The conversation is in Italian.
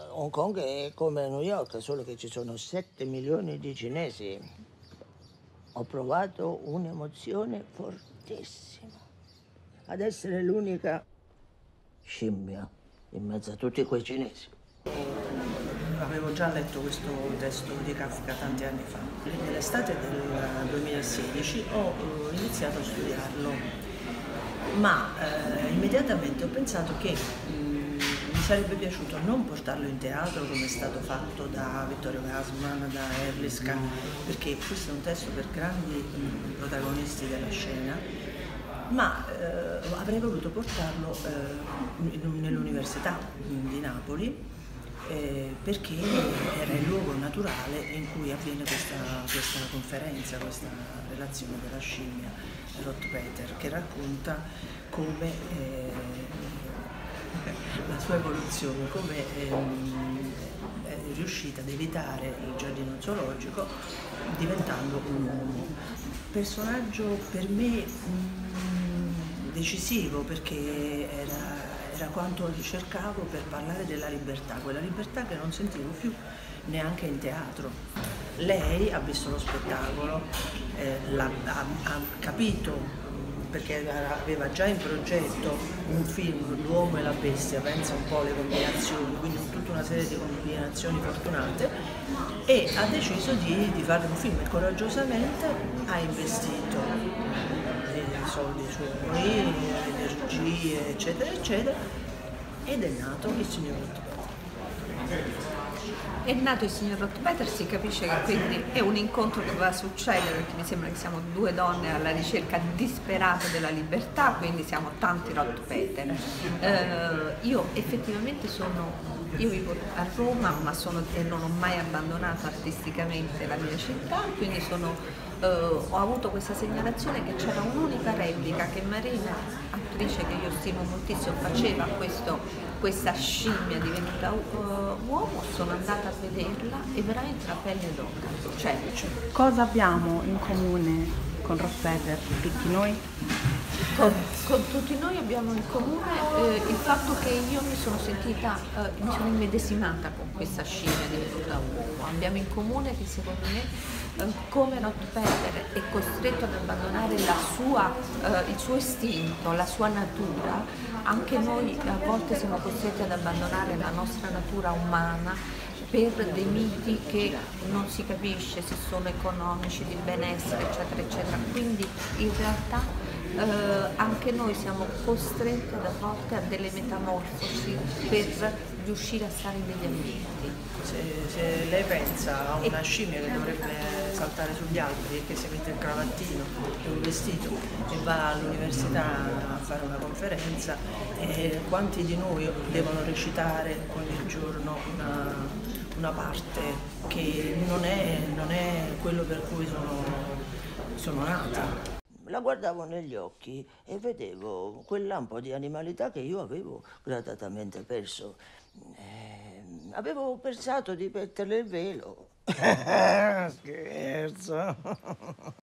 Hong Kong è come New York, solo che ci sono 7 milioni di cinesi. Ho provato un'emozione fortissima ad essere l'unica scimmia in mezzo a tutti quei cinesi. Avevo già letto questo testo di Kafka tanti anni fa. Nell'estate del 2016 ho iniziato a studiarlo, ma immediatamente ho pensato che mi sarebbe piaciuto non portarlo in teatro come è stato fatto da Vittorio Gassman, da Erliska, perché questo è un testo per grandi protagonisti della scena, ma avrei voluto portarlo nell'Università di Napoli, perché era il luogo naturale in cui avviene questa conferenza, questa relazione della scimmia, Rottweiler, che racconta come la sua evoluzione, come è riuscita ad evitare il giardino zoologico diventando un uomo. Personaggio per me decisivo, perché era quanto cercavo per parlare della libertà, quella libertà che non sentivo più neanche in teatro. Lei ha visto lo spettacolo, ha capito, perché aveva già in progetto un film, L'uomo e la bestia, pensa un po' alle combinazioni, quindi tutta una serie di combinazioni fortunate, e ha deciso di fare un film e coraggiosamente ha investito i soldi suoi, energie, eccetera, eccetera, ed è nato il signor Rottweiler. È nato il signor Rottweiler, si capisce che quindi è un incontro che va a succedere, perché mi sembra che siamo due donne alla ricerca disperata della libertà, quindi siamo tanti Rottweiler. Io effettivamente io vivo a Roma, ma non ho mai abbandonato artisticamente la mia città, quindi ho avuto questa segnalazione che c'era un'unica replica che Marina, attrice che io stimo moltissimo, faceva questa scimmia divenuta uomo. Sono andata a vederla e veramente la pelle d'oca. Cioè, cosa abbiamo in comune con Rottweiler, tutti noi? Con tutti noi abbiamo in comune il fatto che io mi sono immedesimata con questa scimmia divenuta uomo. Abbiamo in comune che secondo me come Rottweiler è costretto ad abbandonare il suo istinto, la sua natura, anche noi a volte siamo costretti ad abbandonare la nostra natura umana per dei miti che non si capisce se sono economici, di benessere, eccetera, eccetera. Quindi in realtà anche noi siamo costretti a volte a delle metamorfosi per riuscire a stare in degli ambienti. Se lei pensa a una scimmia che dovrebbe saltare sugli alberi e che si mette il cravattino e un vestito e va all'università a fare una conferenza, quanti di noi devono recitare ogni giorno una parte che non è quello per cui sono nata? La guardavo negli occhi e vedevo quel lampo di animalità che io avevo gradatamente perso. Avevo pensato di metterle il velo. Scherzo.